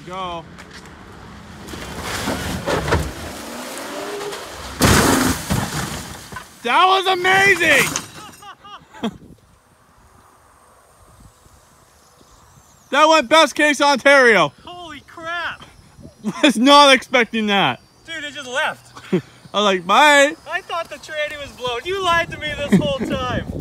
go. That was amazing! That went best case Ontario. Holy crap! Was not expecting that. Dude, it just left. I was like, bye. I thought the tranny was blown. You lied to me this whole time.